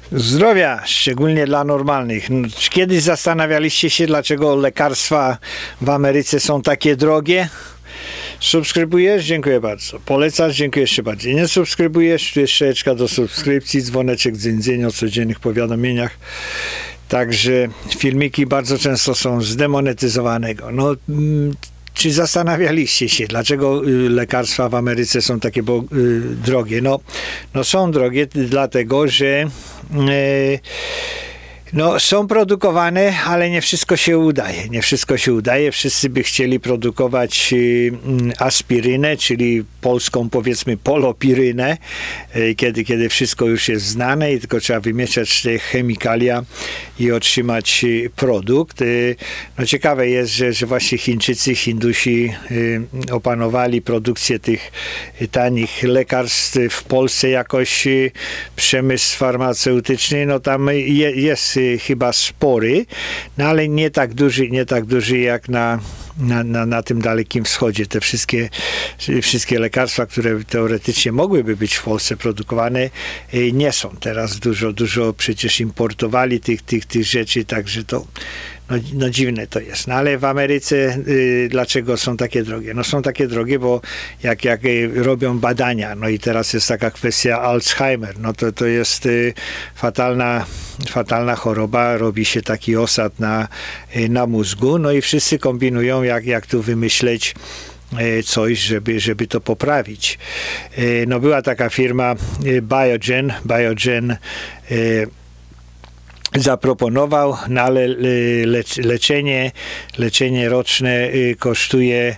Zdrowia, szczególnie dla normalnych. Kiedyś zastanawialiście się, dlaczego lekarstwa w Ameryce są takie drogie? Subskrybujesz? Dziękuję bardzo. Polecasz? Dziękuję jeszcze bardziej. Nie subskrybujesz? Tu jest strzałeczka do subskrypcji, dzwoneczek dzyn o codziennych powiadomieniach. Także filmiki bardzo często są zdemonetyzowanego. Czy zastanawialiście się, dlaczego lekarstwa w Ameryce są takie drogie? No są drogie dlatego, że są produkowane, ale nie wszystko się udaje. Nie wszystko się udaje. Wszyscy by chcieli produkować aspirynę, czyli polską powiedzmy polopirynę, kiedy wszystko już jest znane i tylko trzeba wymieszać te chemikalia i otrzymać produkt. Ciekawe jest, że właśnie Chińczycy, Hindusi opanowali produkcję tych tanich lekarstw w Polsce jakoś. Przemysł farmaceutyczny, tam jest chyba spory, ale nie tak duży jak na tym Dalekim Wschodzie. Te wszystkie lekarstwa, które teoretycznie mogłyby być w Polsce produkowane, nie są. Teraz dużo przecież importowali tych rzeczy, także to dziwne to jest. Ale w Ameryce dlaczego są takie drogie? Są takie drogie, bo jak robią badania, i teraz jest taka kwestia Alzheimer, to jest fatalna choroba, robi się taki osad na mózgu, i wszyscy kombinują, jak tu wymyśleć coś, żeby to poprawić. Była taka firma Biogen zaproponował, ale leczenie roczne kosztuje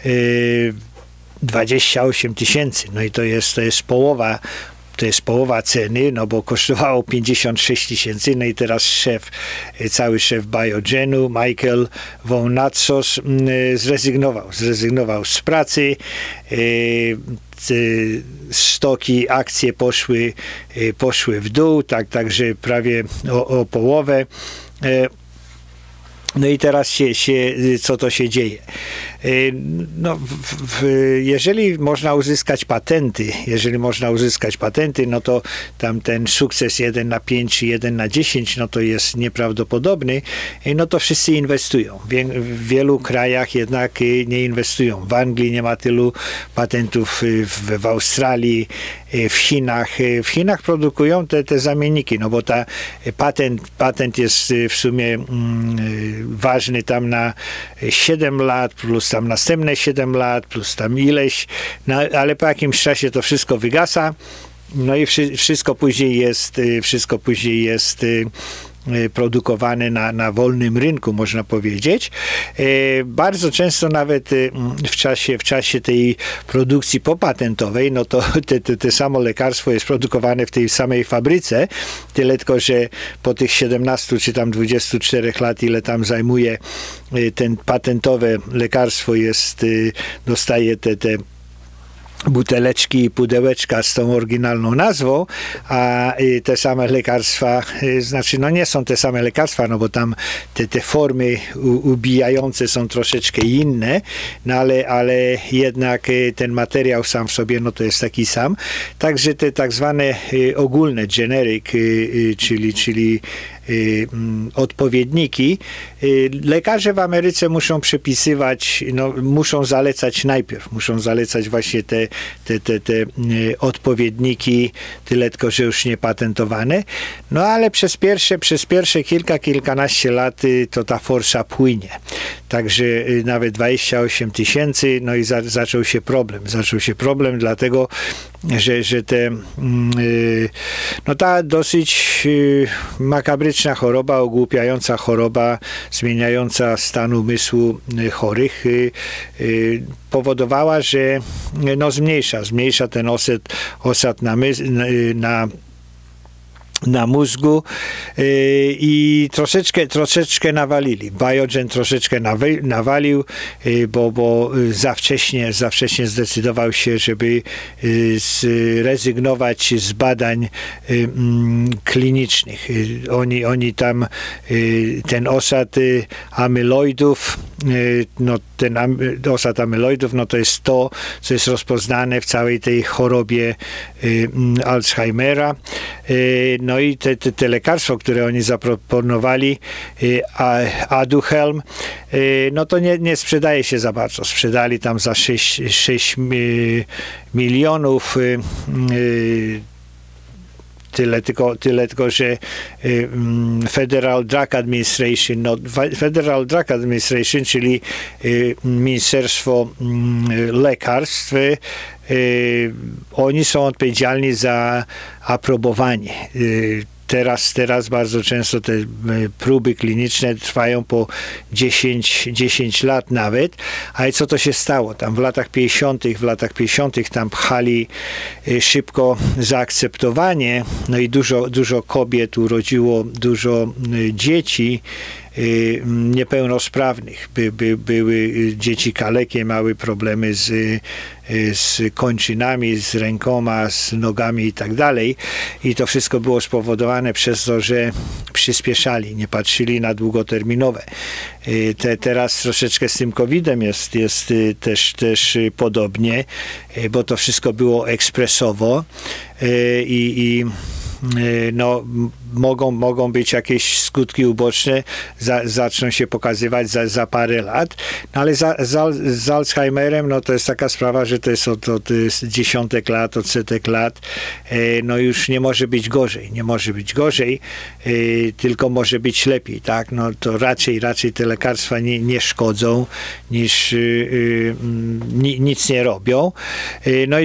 28 000. I to jest połowa. To jest połowa ceny, bo kosztowało 56 000, i teraz cały szef Biogenu, Michael von Natzos, zrezygnował z pracy. Stoki, akcje poszły w dół, także prawie o połowę. I teraz co to się dzieje? Jeżeli można uzyskać patenty, to tam ten sukces 1 na 5 czy 1 na 10, to jest nieprawdopodobny, to wszyscy inwestują. W wielu krajach jednak nie inwestują. W Anglii nie ma tylu patentów, w Australii, w Chinach. W Chinach produkują te zamienniki, bo patent jest w sumie ważny tam na 7 lat, plus tam następne 7 lat, plus tam ileś, ale po jakimś czasie to wszystko wygasa, i wszystko później jest produkowane na wolnym rynku, można powiedzieć. Bardzo często nawet w czasie tej produkcji popatentowej, to te samo lekarstwo jest produkowane w tej samej fabryce, tyle tylko, że po tych 17 czy tam 24 lat, ile tam zajmuje ten patentowe lekarstwo, dostaje te buteleczki i pudełeczka z tą oryginalną nazwą, a te same lekarstwa, nie są te same lekarstwa, bo tam te formy ubijające są troszeczkę inne, ale jednak ten materiał sam w sobie, to jest taki sam. Także te tak zwane ogólne generic, czyli odpowiedniki, lekarze w Ameryce muszą przepisywać, muszą zalecać właśnie te odpowiedniki, tyle tylko, że już nie patentowane. Ale przez pierwsze kilkanaście lat to ta forsza płynie. Także nawet 28 000, i zaczął się problem, dlatego, że ta dosyć makabryczna choroba, ogłupiająca choroba, zmieniająca stan umysłu chorych, powodowała, że zmniejsza ten osad na mózgu i troszeczkę nawalili. Biogen troszeczkę nawalił, bo za wcześnie zdecydował się, żeby zrezygnować z badań klinicznych. Oni tam ten osad amyloidów no, ten osad amyloidów, no to jest to, co jest rozpoznane w całej tej chorobie Alzheimera. No i te lekarstwo, które oni zaproponowali, Aduhelm, no to nie sprzedaje się za bardzo. Sprzedali tam za 6 milionów. Tyle tylko, że Federal Drug Administration, Federal Drug Administration, czyli Ministerstwo Lekarstw, oni są odpowiedzialni za aprobowanie. Teraz bardzo często te próby kliniczne trwają po 10 lat nawet. Ale co to się stało? Tam w latach 50. tam pchali szybko zaakceptowanie. No i dużo kobiet urodziło dużo dzieci niepełnosprawnych. Były dzieci kalekie, miały problemy z kończynami, z rękoma, z nogami i tak dalej. I to wszystko było spowodowane przez to, że przyspieszali, nie patrzyli na długoterminowe. Teraz troszeczkę z tym COVID-em jest też podobnie, bo to wszystko było ekspresowo i no, mogą być jakieś skutki uboczne, zaczną się pokazywać za parę lat, no, ale z Alzheimerem, no to jest taka sprawa, że to jest od dziesiątek lat, od setek lat, no już nie może być gorzej, tylko może być lepiej, tak, no to raczej te lekarstwa nie szkodzą, niż nic nie robią. No i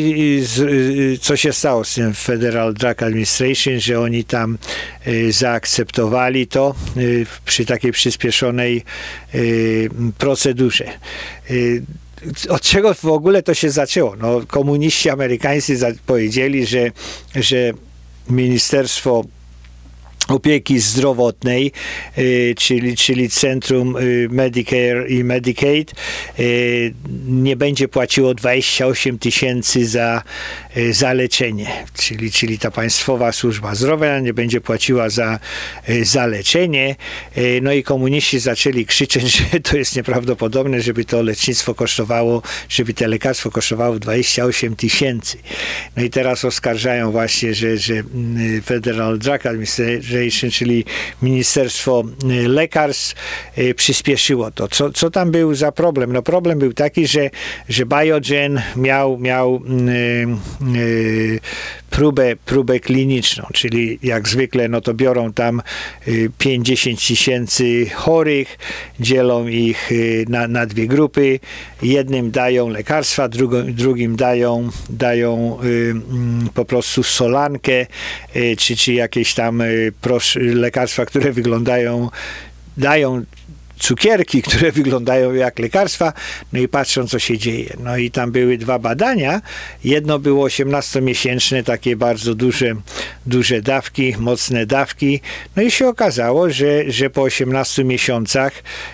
co się stało z tym Federal Drug Administration, że oni tam zaakceptowali to przy takiej przyspieszonej procedurze. Od czego w ogóle to się zaczęło? No, komuniści amerykańscy powiedzieli, że Ministerstwo Opieki Zdrowotnej, czyli Centrum Medicare i Medicaid, nie będzie płaciło 28 000 za leczenie, czyli ta państwowa służba zdrowia nie będzie płaciła za leczenie. No i komuniści zaczęli krzyczeć, że to jest nieprawdopodobne, żeby to lecznictwo kosztowało, żeby te lekarstwo kosztowało 28 000. No i teraz oskarżają właśnie, że Federal Drug Administration, czyli Ministerstwo Lekarstw, przyspieszyło to. Co tam był za problem? No problem był taki, że Biogen miał próbę kliniczną, czyli jak zwykle, no to biorą tam 50 000 chorych, dzielą ich na dwie grupy, jednym dają lekarstwa, drugim dają po prostu solankę, czy jakieś tam lekarstwa, które dają cukierki, które wyglądają jak lekarstwa, no i patrzą, co się dzieje. No i tam były dwa badania. Jedno było 18-miesięczne, takie bardzo duże dawki, mocne dawki. No i się okazało, że po 18 miesiącach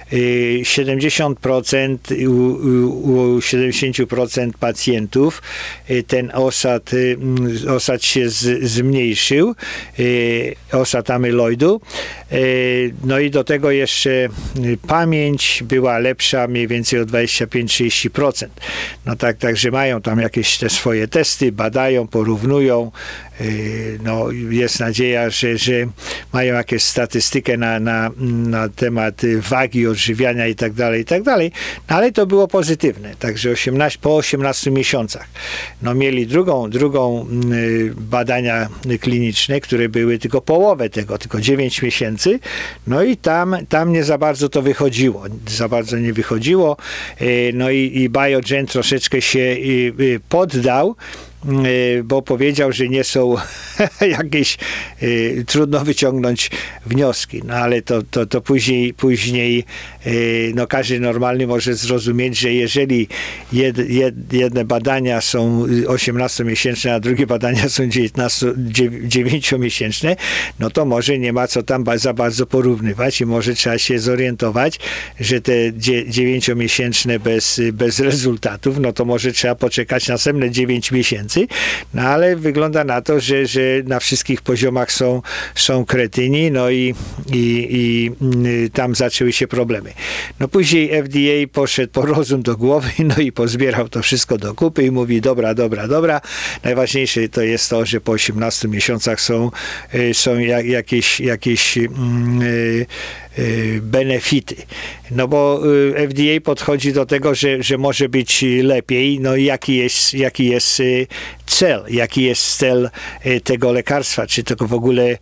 70% u 70% pacjentów ten osad się zmniejszył, osad amyloidu. No i do tego jeszcze pamięć była lepsza mniej więcej o 25-30%. No także mają tam jakieś te swoje testy, badają, porównują. No, jest nadzieja, że mają jakąś statystykę na temat wagi, odżywiania i tak dalej. No, ale to było pozytywne. Także po 18 miesiącach. No, mieli drugą badania kliniczne, które były tylko połowę tego, tylko 9 miesięcy. No i tam nie za bardzo to wychodziło. Za bardzo nie wychodziło. No i Biogen troszeczkę się poddał, bo powiedział, że nie są jakieś, trudno wyciągnąć wnioski. No ale to później no każdy normalny może zrozumieć, że jeżeli jedne badania są 18-miesięczne, a drugie badania są 9-miesięczne, no to może nie ma co tam za bardzo porównywać i może trzeba się zorientować, że te 9-miesięczne bez rezultatów, no to może trzeba poczekać następne 9 miesięcy, tysięcy, no ale wygląda na to, że na wszystkich poziomach są kretyni, no i tam zaczęły się problemy. No później FDA poszedł po rozum do głowy, no i pozbierał to wszystko do kupy i mówi dobra. Najważniejsze to jest to, że po 18 miesiącach są jakieś benefity. No bo FDA podchodzi do tego, że może być lepiej. No i jaki jest cel tego lekarstwa, czy to w ogóle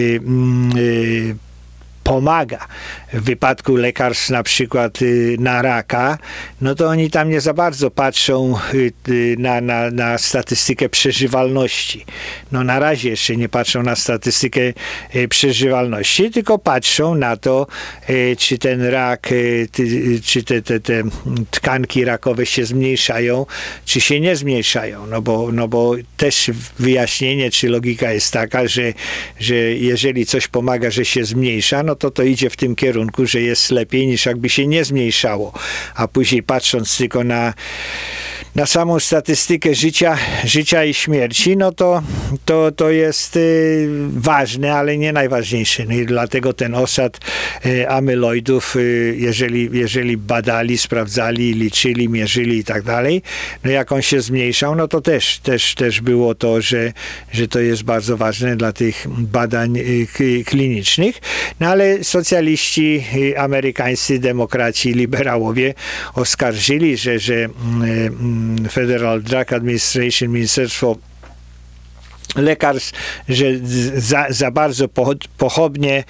pomaga. W wypadku lekarstw na przykład na raka, no to oni tam nie za bardzo patrzą na statystykę przeżywalności. No na razie jeszcze nie patrzą na statystykę przeżywalności, tylko patrzą na to, czy ten rak, czy te tkanki rakowe się zmniejszają, czy się nie zmniejszają. No bo też wyjaśnienie, czy logika jest taka, że jeżeli coś pomaga, że się zmniejsza, no to idzie w tym kierunku, że jest lepiej niż jakby się nie zmniejszało. A później patrząc tylko na samą statystykę życia i śmierci, no to jest ważne, ale nie najważniejsze. No i dlatego ten osad amyloidów, jeżeli badali, sprawdzali, liczyli, mierzyli i tak dalej, no jak on się zmniejszał, no to też było to, że to jest bardzo ważne dla tych badań klinicznych. No ale socjaliści amerykańscy, demokraci, liberałowie oskarżyli, że Federal Drug Administration, Ministerstwo Lekarstw, że za bardzo pochopnie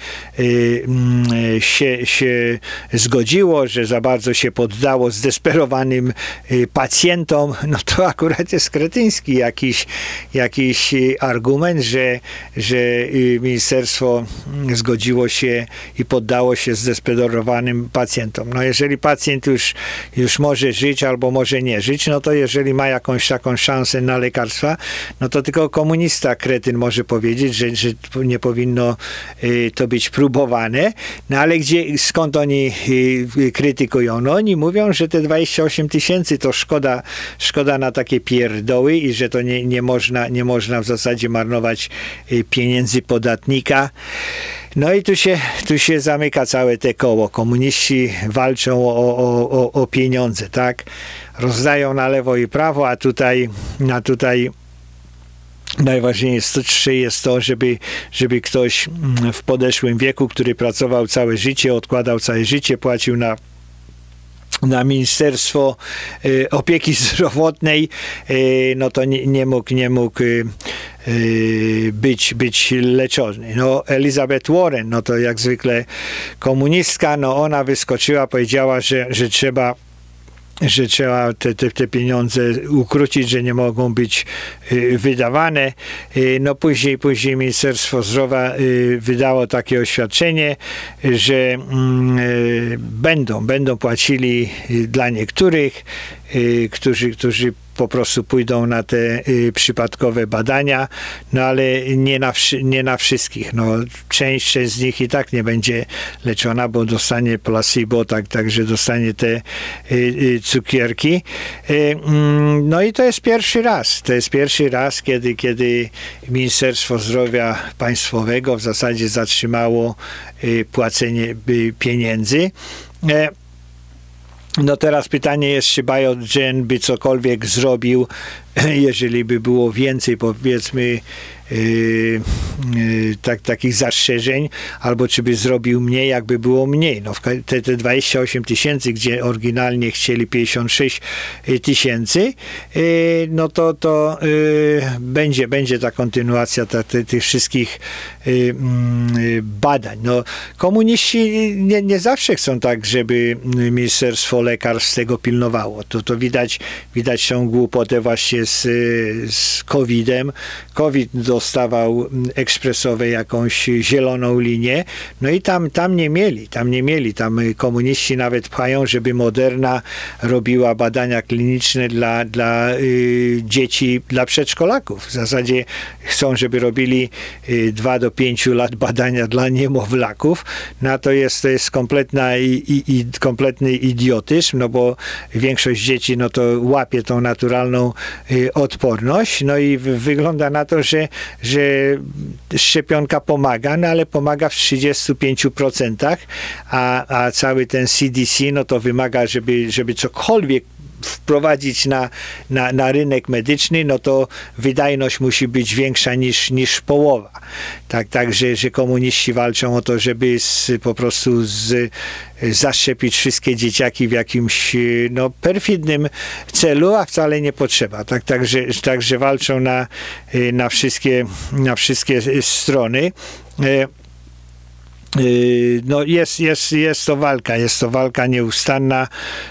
się zgodziło, że za bardzo się poddało zdesperowanym pacjentom, no to akurat jest kretyński jakiś argument, że ministerstwo zgodziło się i poddało się zdesperowanym pacjentom. No jeżeli pacjent już może żyć albo może nie żyć, no to jeżeli ma jakąś taką szansę na lekarstwa, no to tylko komunista kretyn może powiedzieć, że nie powinno to być próbowane. No ale skąd oni krytykują? No oni mówią, że te 28 tysięcy to szkoda na takie pierdoły i że to nie można w zasadzie marnować pieniędzy podatnika. No i tu się zamyka całe te koło. Komuniści walczą o pieniądze, tak? Rozdają na lewo i prawo, a tutaj najważniejsze jest to, żeby ktoś w podeszłym wieku, który pracował całe życie, odkładał całe życie, płacił na Ministerstwo Opieki Zdrowotnej, no to nie mógł być leczony. No Elizabeth Warren, no to jak zwykle komunistka, no ona wyskoczyła, powiedziała, że trzeba te pieniądze ukrócić, że nie mogą być wydawane. No później Ministerstwo Zdrowia wydało takie oświadczenie, że będą płacili dla niektórych, którzy po prostu pójdą na te przypadkowe badania, no ale nie na wszystkich. No, część z nich i tak nie będzie leczona, bo dostanie placebo, także dostanie te cukierki. No i to jest pierwszy raz. To jest pierwszy raz, kiedy Ministerstwo Zdrowia Państwowego w zasadzie zatrzymało płacenie pieniędzy. No teraz pytanie jest, czy Biogen by cokolwiek zrobił, jeżeli by było więcej, powiedzmy, takich zastrzeżeń, albo czy by zrobił mniej, jakby było mniej. No, te 28 tysięcy, gdzie oryginalnie chcieli 56 tysięcy, no to będzie ta kontynuacja tych wszystkich badań. No, komuniści nie zawsze chcą tak, żeby Ministerstwo Lekarstw tego pilnowało. To widać tą głupotę właśnie z COVID-em. COVID dostawał ekspresowe jakąś zieloną linię, no i tam nie mieli, tam komuniści nawet pchają, żeby Moderna robiła badania kliniczne dla dzieci, dla przedszkolaków. W zasadzie chcą, żeby robili 2 do 5 lat badania dla niemowlaków. To jest kompletny idiotyzm, no bo większość dzieci no to łapie tą naturalną odporność, no i wygląda na to, że szczepionka pomaga, no ale pomaga w 35%, a cały ten CDC no to wymaga, żeby cokolwiek wprowadzić na rynek medyczny, no to wydajność musi być większa niż połowa. Także że komuniści walczą o to, żeby po prostu zaszczepić wszystkie dzieciaki w jakimś perfidnym celu, a wcale nie potrzeba. Także walczą na wszystkie strony. No jest to walka nieustanna.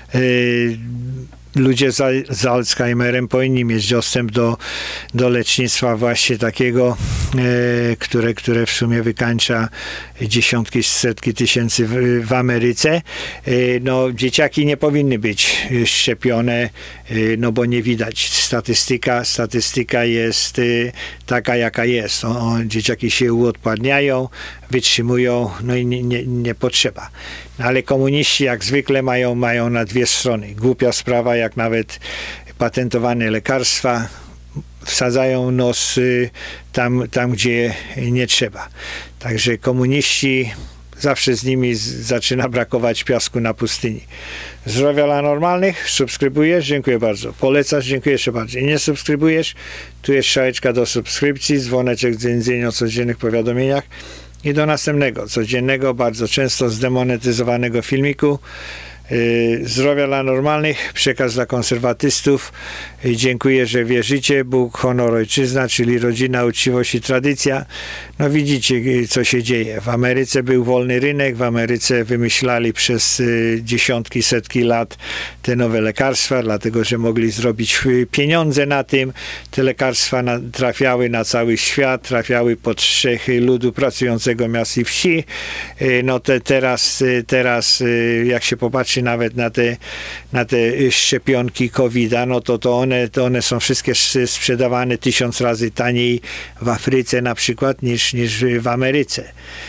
Ludzie z Alzheimerem powinni mieć dostęp do lecznictwa właśnie takiego, które w sumie wykańcza dziesiątki, setki tysięcy w Ameryce. No, dzieciaki nie powinny być szczepione, no bo nie widać. Statystyka jest taka, jaka jest. Dzieciaki się uodparniają, wytrzymują, no i nie potrzeba. No, ale komuniści jak zwykle mają na dwie strony. Głupia sprawa, jak nawet patentowane lekarstwa wsadzają nos tam gdzie nie trzeba. Także komuniści, zawsze z nimi zaczyna brakować piasku na pustyni. Zdrowia dla normalnych, subskrybujesz? Dziękuję bardzo. Polecasz? Dziękuję jeszcze bardziej. Nie subskrybujesz? Tu jest strzałeczka do subskrypcji, dzwoneczek z dziedziń o codziennych powiadomieniach i do następnego, codziennego, bardzo często zdemonetyzowanego filmiku. Zdrowia dla normalnych, przekaz dla konserwatystów. Dziękuję, że wierzycie. Bóg, honor, ojczyzna, czyli rodzina, uczciwość i tradycja. No widzicie, co się dzieje. W Ameryce był wolny rynek, w Ameryce wymyślali przez dziesiątki, setki lat te nowe lekarstwa, dlatego, że mogli zrobić pieniądze na tym. Te lekarstwa trafiały na cały świat, trafiały pod strzechy ludu pracującego miast i wsi. No teraz jak się popatrzy nawet na te szczepionki COVID-a, no to one są wszystkie sprzedawane 1000 razy taniej w Afryce na przykład niż w Ameryce.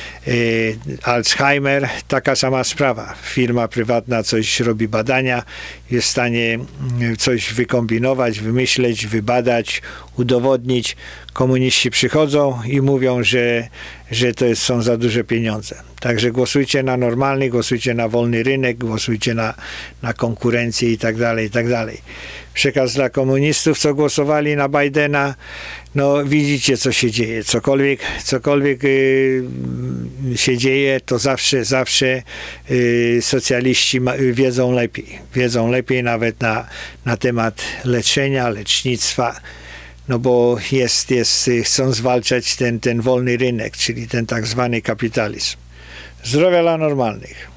Alzheimer, taka sama sprawa. Firma prywatna coś robi badania, jest w stanie coś wykombinować, wymyśleć, wybadać, udowodnić. Komuniści przychodzą i mówią, że to są za duże pieniądze. Także głosujcie na normalny, głosujcie na wolny rynek, głosujcie na konkurencję i tak dalej, i tak dalej. Przekaz dla komunistów, co głosowali na Bidena, no widzicie, co się dzieje. Cokolwiek się dzieje, to zawsze socjaliści wiedzą lepiej nawet na temat leczenia, lecznictwa, no bo chcą zwalczać ten wolny rynek, czyli ten tak zwany kapitalizm. Zdrowia dla normalnych.